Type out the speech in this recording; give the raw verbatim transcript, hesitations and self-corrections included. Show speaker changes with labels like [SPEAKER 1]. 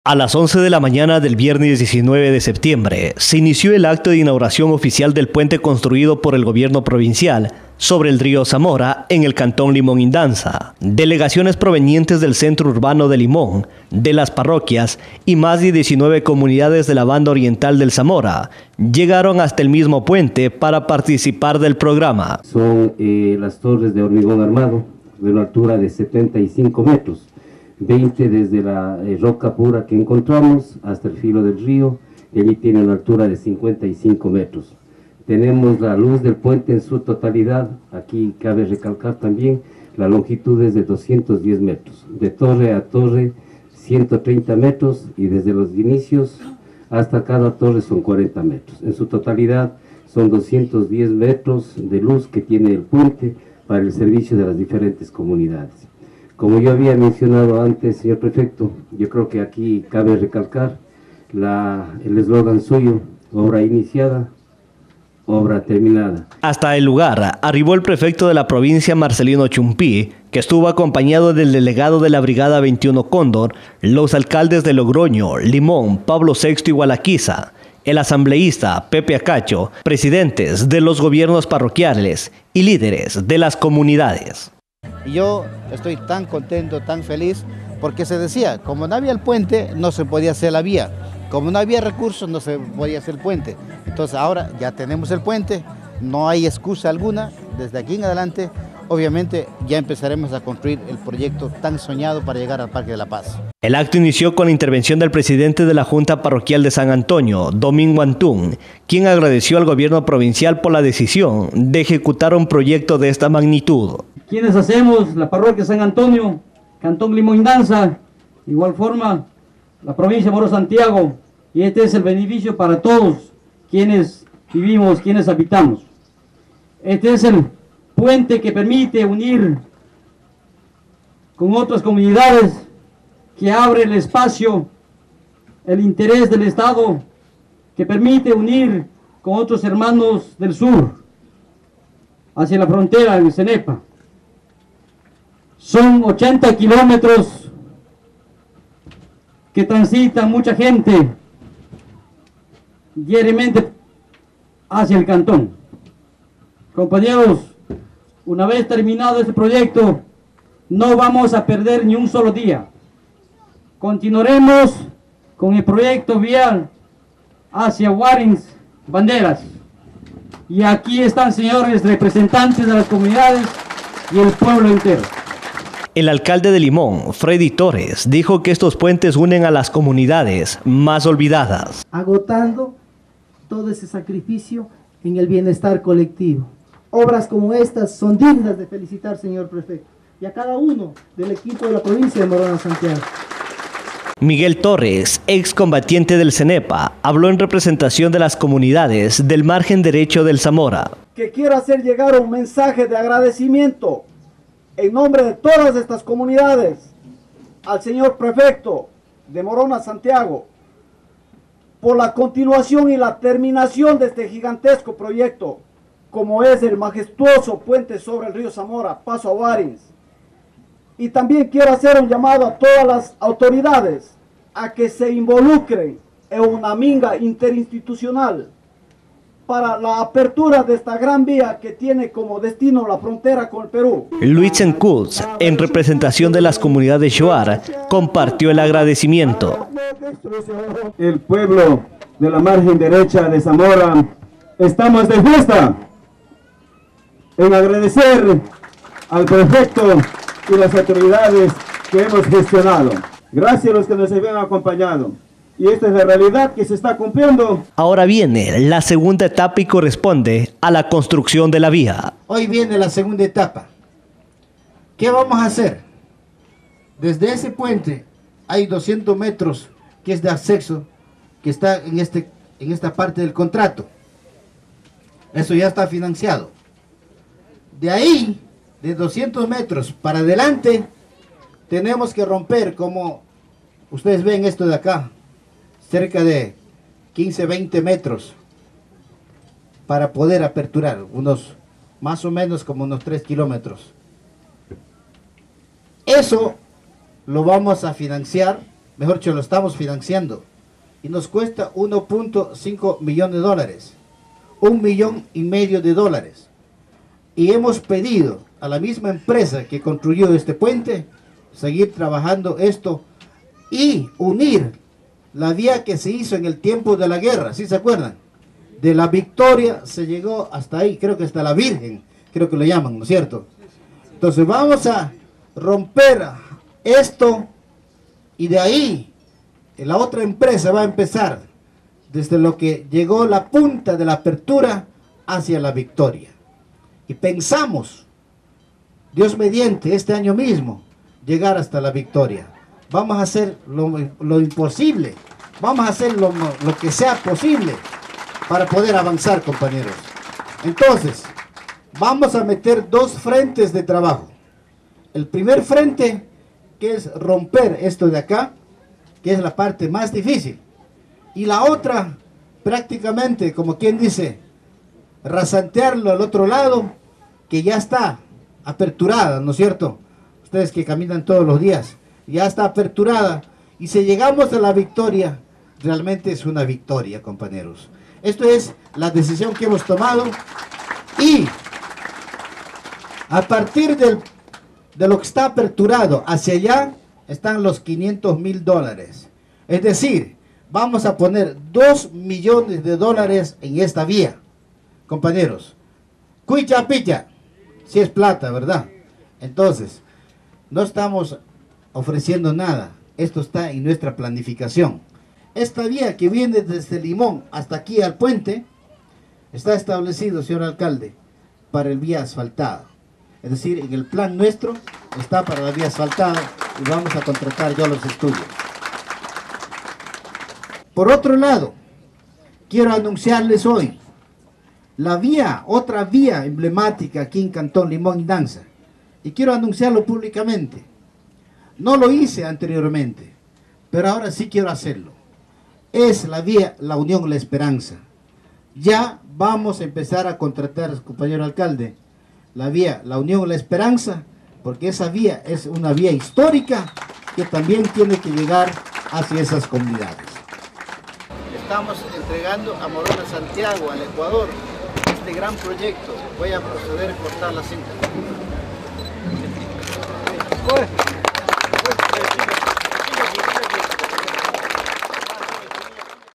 [SPEAKER 1] A las once de la mañana del viernes diecinueve de septiembre se inició el acto de inauguración oficial del puente construido por el gobierno provincial sobre el río Zamora en el cantón Limón Indanza. Delegaciones provenientes del centro urbano de Limón, de las parroquias y más de diecinueve comunidades de la banda oriental del Zamora llegaron hasta el mismo puente para participar del programa.
[SPEAKER 2] Son eh, las torres de hormigón armado de una altura de setenta y cinco metros. veinte desde la eh, roca pura que encontramos hasta el filo del río, y allí tiene una altura de cincuenta y cinco metros. Tenemos la luz del puente en su totalidad, aquí cabe recalcar también, la longitud es de doscientos diez metros, de torre a torre ciento treinta metros y desde los inicios hasta cada torre son cuarenta metros. En su totalidad son doscientos diez metros de luz que tiene el puente para el servicio de las diferentes comunidades. Como yo había mencionado antes, señor prefecto, yo creo que aquí cabe recalcar la, el eslogan suyo, obra iniciada, obra terminada.
[SPEAKER 1] Hasta el lugar arribó el prefecto de la provincia, Marcelino Chumpí, que estuvo acompañado del delegado de la Brigada veintiuno Cóndor, los alcaldes de Logroño, Limón, Pablo sexto y Gualaquiza, el asambleísta Pepe Acacho, presidentes de los gobiernos parroquiales y líderes de las comunidades.
[SPEAKER 3] Y yo estoy tan contento, tan feliz, porque se decía, como no había el puente, no se podía hacer la vía. Como no había recursos, no se podía hacer el puente. Entonces ahora ya tenemos el puente, no hay excusa alguna. Desde aquí en adelante, obviamente, ya empezaremos a construir el proyecto tan soñado para llegar al Parque de la Paz.
[SPEAKER 1] El acto inició con la intervención del presidente de la Junta Parroquial de San Antonio, Domingo Antún, quien agradeció al gobierno provincial por la decisión de ejecutar un proyecto de esta magnitud.
[SPEAKER 4] Quienes hacemos la parroquia San Antonio, Cantón Limón Indanza, de igual forma la provincia de Moro Santiago, y este es el beneficio para todos quienes vivimos, quienes habitamos. Este es el puente que permite unir con otras comunidades, que abre el espacio, el interés del Estado, que permite unir con otros hermanos del sur, hacia la frontera en Cenepa. Son ochenta kilómetros que transita mucha gente diariamente hacia el cantón. Compañeros, una vez terminado este proyecto, no vamos a perder ni un solo día. Continuaremos con el proyecto vial hacia Warins, Banderas. Y aquí están, señores representantes de las comunidades y el pueblo entero.
[SPEAKER 1] El alcalde de Limón, Freddy Torres, dijo que estos puentes unen a las comunidades más olvidadas,
[SPEAKER 5] agotando todo ese sacrificio en el bienestar colectivo. Obras como estas son dignas de felicitar, señor prefecto, y a cada uno del equipo de la provincia de Moro Santiago.
[SPEAKER 1] Miguel Torres, excombatiente del Cenepa, habló en representación de las comunidades del margen derecho del Zamora.
[SPEAKER 6] Que quiero hacer llegar un mensaje de agradecimiento en nombre de todas estas comunidades al señor prefecto de Morona Santiago por la continuación y la terminación de este gigantesco proyecto, como es el majestuoso puente sobre el río Zamora, paso a Warins. Y también quiero hacer un llamado a todas las autoridades a que se involucren en una minga interinstitucional para la apertura de esta gran vía que tiene como destino la frontera con el Perú.
[SPEAKER 1] Luis Sencuz, en representación de las comunidades Shuar, compartió el agradecimiento.
[SPEAKER 7] El pueblo de la margen derecha de Zamora, estamos de fiesta en agradecer al prefecto y las autoridades que hemos gestionado. Gracias a los que nos habían acompañado. Y esta es la realidad que se está cumpliendo.
[SPEAKER 1] Ahora viene la segunda etapa y corresponde a la construcción de la vía.
[SPEAKER 3] Hoy viene la segunda etapa. ¿Qué vamos a hacer? Desde ese puente hay doscientos metros que es de acceso, que está en, este, en esta parte del contrato. Eso ya está financiado. De ahí, de doscientos metros para adelante, tenemos que romper, como ustedes ven esto de acá, cerca de quince, veinte metros para poder aperturar, unos más o menos como unos tres kilómetros. Eso lo vamos a financiar mejor dicho, lo estamos financiando, y nos cuesta uno punto cinco millones de dólares, un millón y medio de dólares. Y hemos pedido a la misma empresa que construyó este puente, seguir trabajando esto y unir la vía que se hizo en el tiempo de la guerra, ¿sí se acuerdan? De la Victoria se llegó hasta ahí, creo que hasta la Virgen, creo que lo llaman, ¿no es cierto? Entonces vamos a romper esto y de ahí la otra empresa va a empezar desde lo que llegó la punta de la apertura hacia la Victoria. Y pensamos, Dios mediante, este año mismo, llegar hasta la Victoria. Vamos a hacer lo, lo imposible, vamos a hacer lo, lo que sea posible para poder avanzar, compañeros. Entonces, vamos a meter dos frentes de trabajo. El primer frente, que es romper esto de acá, que es la parte más difícil. Y la otra, prácticamente, como quien dice, rasantearlo al otro lado, que ya está aperturada, ¿no es cierto? Ustedes que caminan todos los días, ya está aperturada. Y si llegamos a la victoria, realmente es una victoria, compañeros. Esto es la decisión que hemos tomado. Y a partir del, de lo que está aperturado hacia allá, están los quinientos mil dólares. Es decir, vamos a poner dos millones de dólares en esta vía, compañeros. Cuicha picha, si es plata, ¿verdad? Entonces, no estamos ofreciendo nada. Esto está en nuestra planificación. Esta vía que viene desde Limón hasta aquí al puente, está establecido, señor alcalde, para el vía asfaltada. Es decir, en el plan nuestro está para la vía asfaltada y vamos a contratar ya los estudios. Por otro lado, quiero anunciarles hoy la vía, otra vía emblemática aquí en Cantón Limón Indanza. Y quiero anunciarlo públicamente. No lo hice anteriormente, pero ahora sí quiero hacerlo. Es la vía La Unión La Esperanza. Ya vamos a empezar a contratar, compañero alcalde, la vía La Unión La Esperanza, porque esa vía es una vía histórica que también tiene que llegar hacia esas comunidades. Estamos entregando a Morona Santiago, al Ecuador, este gran proyecto. Voy a proceder a cortar la cinta.